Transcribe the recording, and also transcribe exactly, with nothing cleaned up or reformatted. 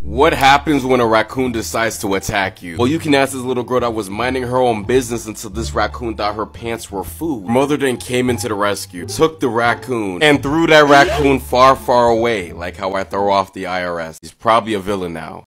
What happens when a raccoon decides to attack you? Well, you can ask this little girl that was minding her own business until this raccoon thought her pants were food. Her mother then came into the rescue, took the raccoon, and threw that raccoon far, far away, like how I throw off the I R S. He's probably a villain now.